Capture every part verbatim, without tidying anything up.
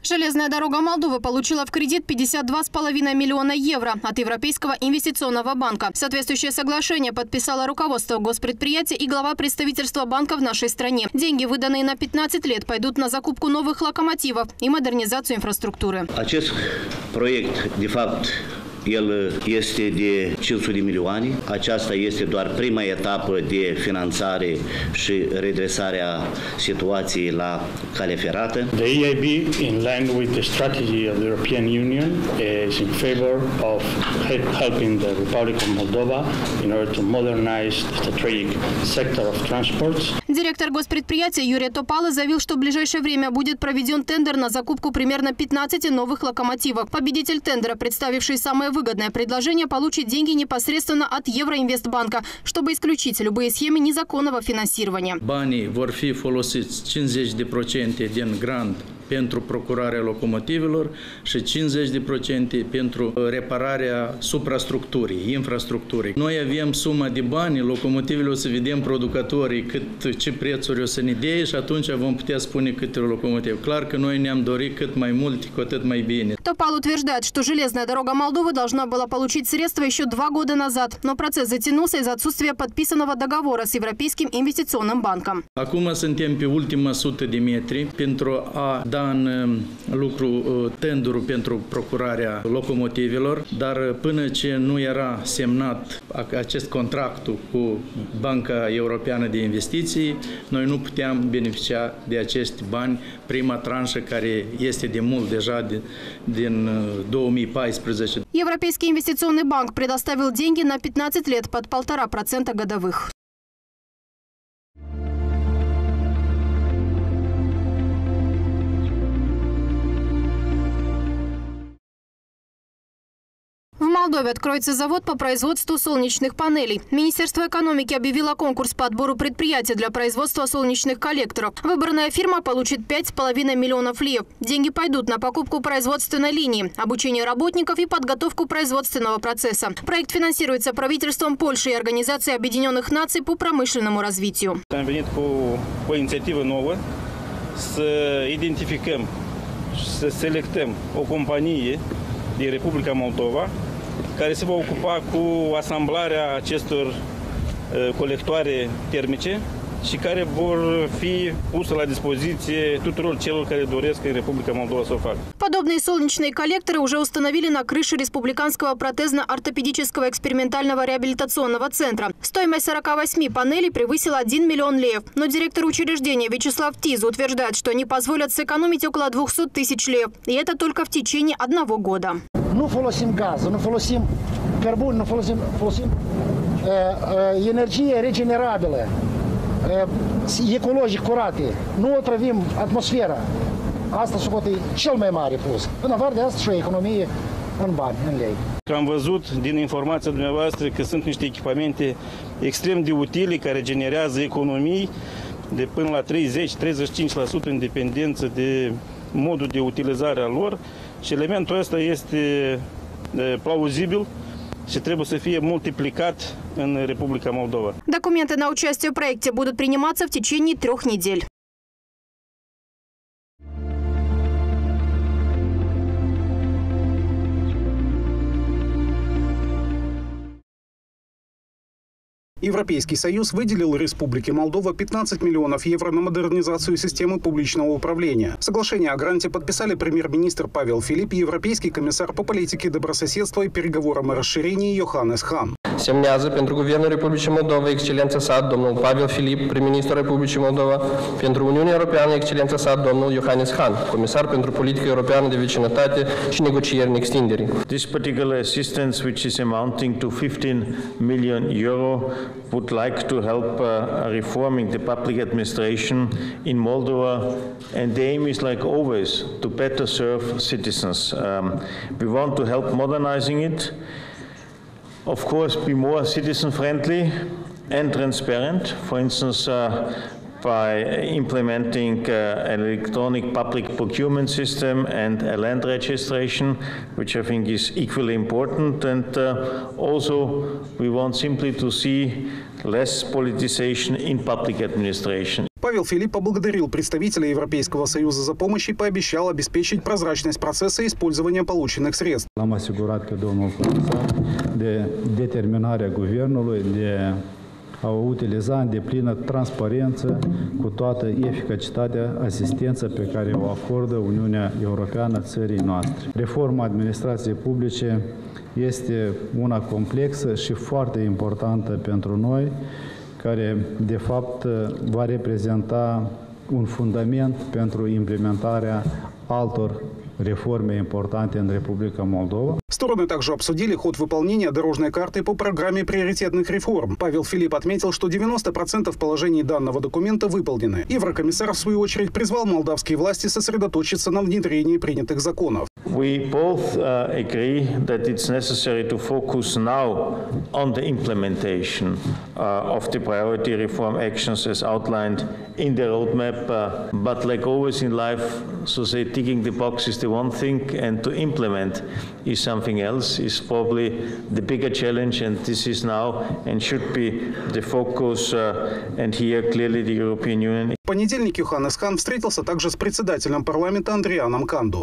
Железная дорога Молдовы получила в кредит пятьдесят два с половиной миллиона евро от Европейского инвестиционного банка. Соответствующее соглашение подписало руководство госпредприятия и глава представительства банка в нашей стране. Деньги, выданные на пятнадцать лет, пойдут на закупку новых локомотивов и модернизацию инфраструктуры. Acest proiect, de fapt, el este de cinci sute de milioane. Aceasta este doar prima etapă de finanțare și redresarea situației la cale ferată. The E I B, in line with the strategy of the European Union, is in favor of helping the Republic of Moldova in order to modernize the strategic sector of transports. Директор госпредприятия Юрий Топало заявил, что в ближайшее время будет проведен тендер на закупку примерно пятнадцати новых локомотивов. Победитель тендера, представивший самое выгодное предложение, получит деньги непосредственно от Евроинвестбанка, чтобы исключить любые схемы незаконного финансирования. Banii vor fi folosiți cincizeci de procente din grant pentru procurarea locomotivelor și cincizeci de procente pentru repararea suprastructurii, infrastructurii. Noi avem suma de bani, locomotivele o să vedem producătorii cât, ce prețuri o să ne dea și atunci vom putea spune câte locomotive. Clar că noi ne-am dorit cât mai mult, cu atât mai bine. Топал утверждает, что железная дорога Молдовы должна была получить средства еще два года назад, но процесс затянулся из-за отсутствия подписанного договора с Европейским инвестиционным банком. Acum suntem pe ultima sută de metri pentru a da în lucru tenderul pentru procurarea locomotivelor, dar până ce nu era semnat acest contract cu Banca Europeană de Investiții, noi nu puteam beneficia de acești bani, prima tranșă care este de mult deja de, din două mii paisprezece. Европейский инвестиционный банк предоставил деньги на пятнадцать лет под полтора процента годовых. В Молдове откроется завод по производству солнечных панелей. Министерство экономики объявило конкурс по отбору предприятия для производства солнечных коллекторов. Выбранная фирма получит пять с половиной миллионов лев. Деньги пойдут на покупку производственной линии, обучение работников и подготовку производственного процесса. Проект финансируется правительством Польши и Организацией Объединенных Наций по промышленному развитию. Am venit cu o inițiativă nouă să identificăm și să selectăm o companie din Republica Moldova care se va ocupa cu asamblarea acestor colectoare termice și care vor fi puse la dispoziție tuturor celor care doresc în Republica Moldova să o facă. Подобные солнечные коллекторы уже установили на крыше Республиканского протезно-ортопедического экспериментального реабилитационного центра. Стоимость сорока восьми панелей превысила один миллион лев. Но директор учреждения Вячеслав Тиз утверждает, что они позволят сэкономить около двухсот тысяч лев. И это только в течение одного года. Nu folosim gaz, nu folosim cărbuni, nu folosim, folosim uh, uh, energie regenerabilă, uh, ecologic curate. Nu otrăvim atmosfera. Asta socote cel mai mare plus. În afară de asta și o economie în bani, în lei. Am văzut din informația dumneavoastră că sunt niște echipamente extrem de utile care generează economii de până la treizeci la treizeci și cinci la sută în dependență de modul de utilizare a lor. Și elementul ăsta este plauzibil și trebuie să fie multiplicat în Republica Moldova. Документы на участие в проекте будут приниматься в течение трех недель. Европейский Союз выделил Республике Молдова пятнадцать миллионов евро на модернизацию системы публичного управления. Соглашение о гранте подписали премьер-министр Павел Филипп и европейский комиссар по политике добрососедства и переговорам о расширении Йоханнес Хан. Semnează pentru Guvernul Republicii Moldova, Excelența sa, domnul Pavel Filip, prim-ministrul Republicii Moldova, pentru Uniunea Europeană, Excelența sa, domnul Johannes Hahn, comisar pentru politică europeană de vecinătate și negocieri în extindere. This particular assistance, which is amounting to fifteen million euro, would like to help uh, reforming the public administration in Moldova, and the aim is, like always, to better serve citizens. Um, we want to help modernizing it. Of course, be more citizen-friendly and transparent. For instance, uh, by implementing uh, an electronic public procurement system and a land registration, which I think is equally important. And uh, also, we want simply to see less politicization in public administration. Павел Филипп поблагодарил представителя Европейского Союза за помощь и пообещал обеспечить прозрачность процесса использования полученных sredstv. L-am asigurat pe domnul comisar de determinarea guvernului de a utiliza în deplină transparență cu toată eficacitatea asistența pe care o acordă Uniunea Europeană țării noastre. Reforma administrației publice este una complexă și foarte importantă pentru noi, care de fapt va reprezenta un fundament pentru implementarea altor реформы importante în Республика Молдова. Стороны также обсудили ход выполнения дорожной карты по программе приоритетных реформ. Павел Филипп отметил, что девяносто процентов положений данного документа выполнены. Еврокомиссар, в свою очередь, призвал молдавские власти сосредоточиться на внедрении принятых законов. We both uh, agree that it's necessary to focus now on the implementation uh, of the priority reform actions as outlined in the roadmap. Uh, but like always in life, so say ticking the box is the one thing, and to implement is something else, is probably the bigger challenge, and this is now and should be the focus, uh, and here clearly the European Union. В понедельник Йоханнес Хан встретился также с председателем парламента Андрианом Канду.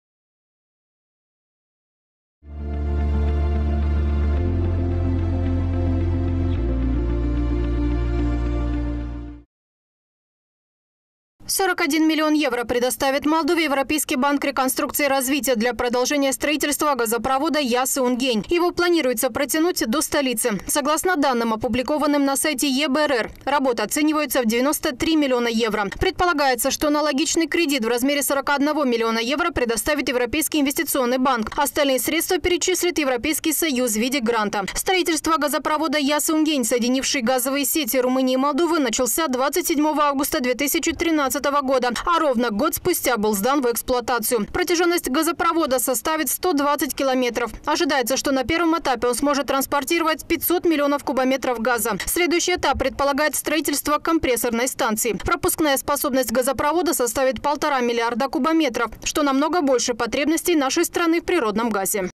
сорок один миллион евро предоставит Молдове Европейский банк реконструкции и развития для продолжения строительства газопровода Ясы-Унгень. Его планируется протянуть до столицы. Согласно данным, опубликованным на сайте е бэ эр эр, работы оцениваются в девяносто три миллиона евро. Предполагается, что аналогичный кредит в размере сорока одного миллиона евро предоставит Европейский инвестиционный банк. Остальные средства перечислит Европейский Союз в виде гранта. Строительство газопровода Ясы-Унгень, соединивший газовые сети Румынии и Молдовы, начался двадцать седьмого августа две тысячи тринадцатого года, а ровно год спустя был сдан в эксплуатацию. Протяженность газопровода составит сто двадцать километров. Ожидается, что на первом этапе он сможет транспортировать пятьсот миллионов кубометров газа. Следующий этап предполагает строительство компрессорной станции. Пропускная способность газопровода составит полтора миллиарда кубометров, что намного больше потребностей нашей страны в природном газе.